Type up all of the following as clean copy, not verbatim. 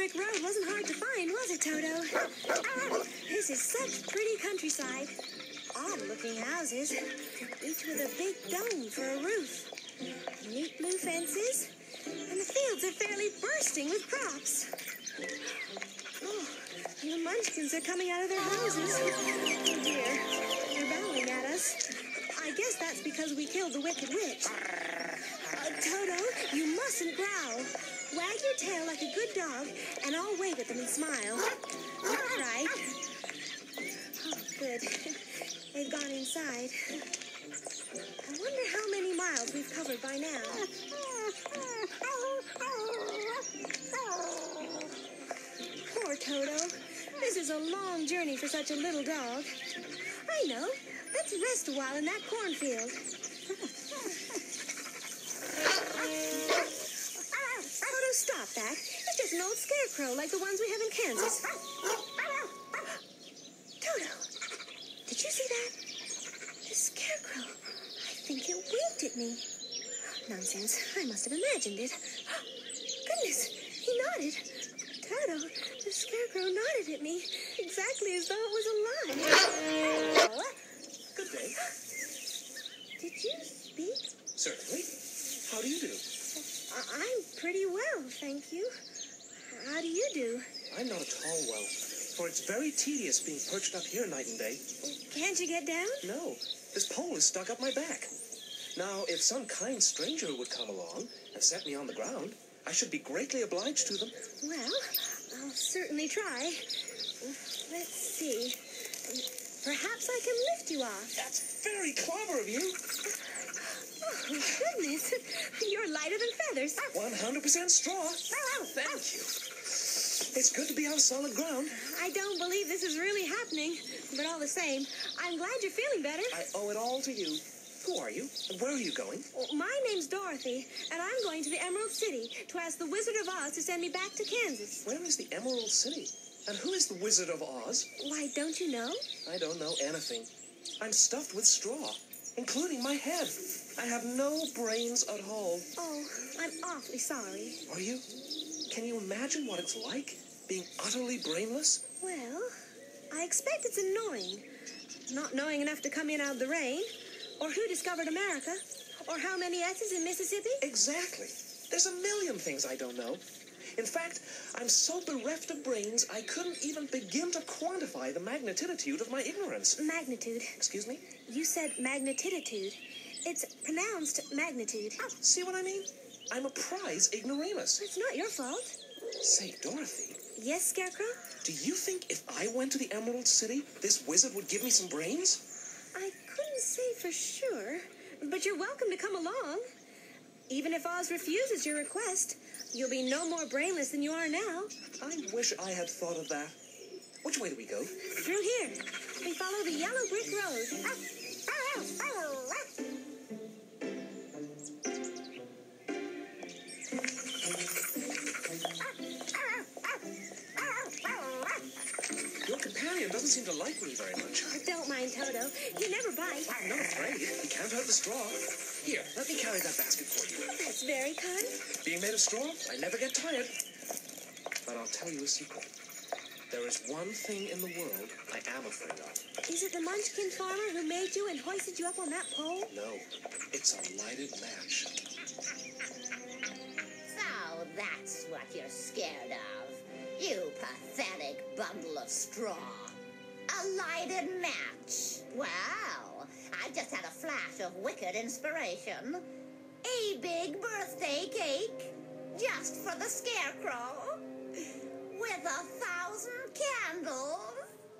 brick road wasn't hard to find, was it, Toto? This is such pretty countryside. Odd-looking houses, each with a big dome for a roof. Neat blue fences, and the fields are fairly bursting with crops. Oh, the munchkins are coming out of their houses. Oh, dear. They're bowing at us. I guess that's because we killed the Wicked Witch. Toto, you mustn't growl. Wag your tail like a good dog, and I'll wave at them and smile. That's right. Oh, good. They've gone inside. I wonder how many miles we've covered by now. Poor Toto. This is a long journey for such a little dog. I know. Let's rest a while in that cornfield. Toto, stop that. It's just an old scarecrow like the ones we have in Kansas. Toto, did you see that? The scarecrow. I think it winked at me. Nonsense. I must have imagined it. Goodness, he nodded. Toto, the scarecrow nodded at me, exactly as though it was alive. Good day. Did you speak? Certainly. How do you do? I'm pretty well, thank you. How do you do? I'm not at all well, for it's very tedious being perched up here night and day. Can't you get down? No, this pole is stuck up my back. Now, if some kind stranger would come along and set me on the ground, I should be greatly obliged to them. Well, I'll certainly try. Let's see. Perhaps I can lift you off. That's very clever of you. Oh, goodness. You're lighter than feathers. 100% straw. Thank you. It's good to be on solid ground. I don't believe this is really happening, but all the same, I'm glad you're feeling better. I owe it all to you. Who are you? And where are you going? My name's Dorothy, and I'm going to the Emerald City to ask the Wizard of Oz to send me back to Kansas. Where is the Emerald City? And who is the Wizard of Oz? Why, don't you know? I don't know anything. I'm stuffed with straw, including my head. I have no brains at all. Oh, I'm awfully sorry. Are you? Can you imagine what it's like, being utterly brainless? Well, I expect it's annoying. Not knowing enough to come in out of the rain, or who discovered America, or how many S's in Mississippi. Exactly. There's a million things I don't know. In fact, I'm so bereft of brains, I couldn't even begin to quantify the magnitude of my ignorance. Magnitude. Excuse me? You said magnitude. It's pronounced magnitude. See what I mean? I'm a prize ignoramus. It's not your fault. Say, Dorothy. Yes, Scarecrow? Do you think if I went to the Emerald City, this wizard would give me some brains? I couldn't say for sure, but you're welcome to come along. Even if Oz refuses your request, you'll be no more brainless than you are now. I wish I had thought of that. Which way do we go? Through here. We follow the yellow brick road. Your companion doesn't seem to like me very much. Don't mind Toto. He never bites. I'm not afraid. He can't hurt the straw. Here, let me carry that basket for you. That's very kind. Being made of straw, I never get tired. But I'll tell you a secret. There is one thing in the world I am afraid of. Is it the Munchkin farmer who made you and hoisted you up on that pole? No, it's a lighted match. So that's what you're scared of. You pathetic bundle of straw. A lighted match. Well, I just had a flash of wicked inspiration. A big birthday cake. Just for the Scarecrow. With 1,000 candles.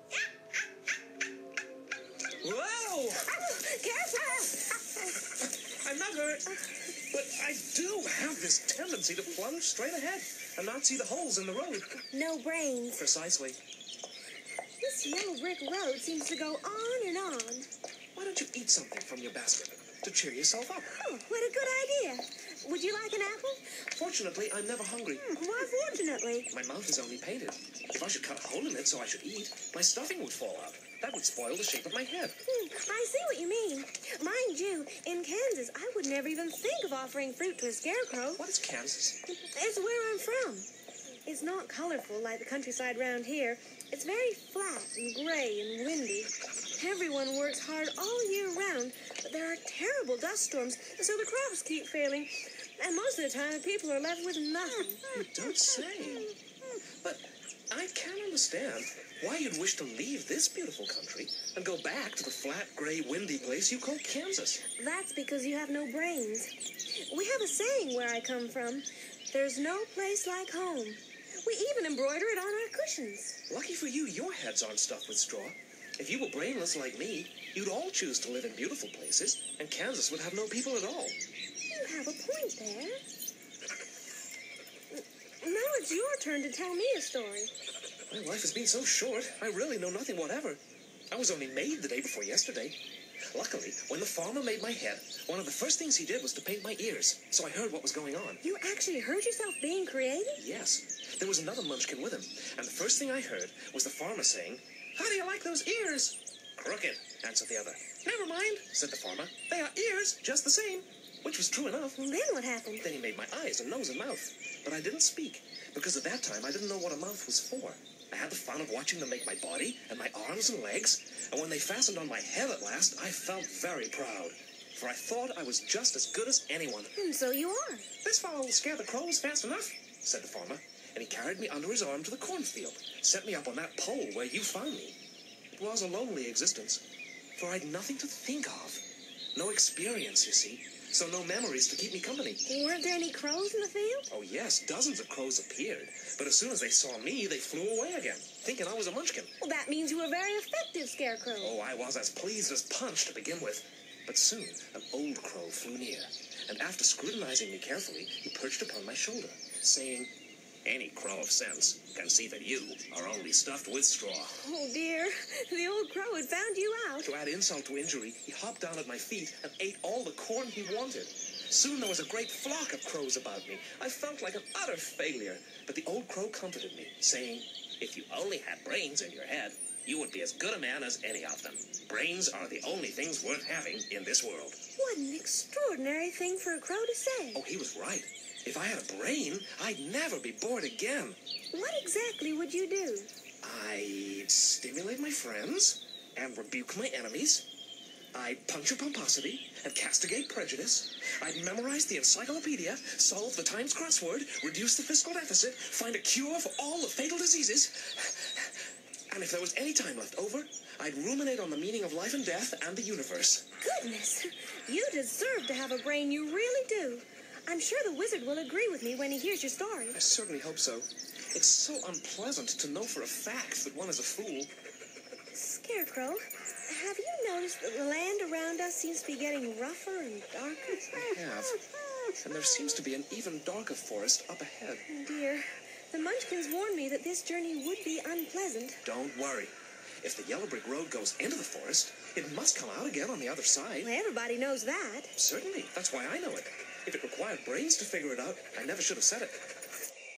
Whoa! Careful! I'm not hurt. But I do have this tendency to plunge straight ahead and not see the holes in the road. No brains. Precisely. This yellow brick road seems to go on and on. Why don't you eat something from your basket to cheer yourself up? Oh, what a good idea. Would you like an apple? Fortunately, I'm never hungry. Why fortunately? My mouth is only painted. If I should cut a hole in it so I should eat, my stuffing would fall out. That would spoil the shape of my head. I see what you mean. Mind you, in Kansas, I would never even think of offering fruit to a scarecrow. What is Kansas? It's where I'm from. It's not colorful like the countryside round here. It's very flat and gray and windy. Everyone works hard all year round, but there are terrible dust storms, so the crops keep failing. And most of the time, people are left with nothing. You don't say. But I can't understand why you'd wish to leave this beautiful country and go back to the flat, gray, windy place you call Kansas. That's because you have no brains. We have a saying where I come from. There's no place like home. We even embroider it on our cushions. Lucky for you, your heads aren't stuffed with straw. If you were brainless like me, you'd all choose to live in beautiful places, and Kansas would have no people at all. You have a point there. Now it's your turn to tell me a story. My life has been so short, I really know nothing whatever. I was only made the day before yesterday. Luckily, when the farmer made my head, one of the first things he did was to paint my ears, so I heard what was going on. You actually heard yourself being created? Yes. There was another munchkin with him, and the first thing I heard was the farmer saying, "How do you like those ears?" "Crooked," answered the other. "Never mind," said the farmer. "They are ears, just the same," which was true enough. Then what happened? Then he made my eyes and nose and mouth, but I didn't speak, because at that time I didn't know what a mouth was for. I had the fun of watching them make my body and my arms and legs, and when they fastened on my head at last, I felt very proud, for I thought I was just as good as anyone. And so you are. "This fellow will scare the crows fast enough," said the farmer, and he carried me under his arm to the cornfield, set me up on that pole where you found me. It was a lonely existence, for I'd nothing to think of. No experience, you see, so no memories to keep me company. Weren't there any crows in the field? Oh, yes, dozens of crows appeared, but as soon as they saw me, they flew away again, thinking I was a munchkin. Well, that means you were a very effective scarecrow. Oh, I was as pleased as Punch to begin with. But soon, an old crow flew near, and after scrutinizing me carefully, he perched upon my shoulder, saying, "Any crow of sense can see that you are only stuffed with straw." Oh, dear. The old crow had found you out. To add insult to injury, he hopped down at my feet and ate all the corn he wanted. Soon there was a great flock of crows about me. I felt like an utter failure, but the old crow comforted me, saying, "If you only had brains in your head, you would be as good a man as any of them. Brains are the only things worth having in this world." What an extraordinary thing for a crow to say. Oh, he was right. If I had a brain, I'd never be bored again. What exactly would you do? I'd stimulate my friends and rebuke my enemies. I'd puncture pomposity and castigate prejudice. I'd memorize the encyclopedia, solve the Times crossword, reduce the fiscal deficit, find a cure for all the fatal diseases. And if there was any time left over, I'd ruminate on the meaning of life and death and the universe. Goodness, you deserve to have a brain, you really do. I'm sure the wizard will agree with me when he hears your story. I certainly hope so. It's so unpleasant to know for a fact that one is a fool. Scarecrow, have you noticed that the land around us seems to be getting rougher and darker? I have. And there seems to be an even darker forest up ahead. Oh, dear. The Munchkins warned me that this journey would be unpleasant. Don't worry. If the yellow brick road goes into the forest, it must come out again on the other side. Well, everybody knows that. Certainly. That's why I know it. If it required brains to figure it out, I never should have said it.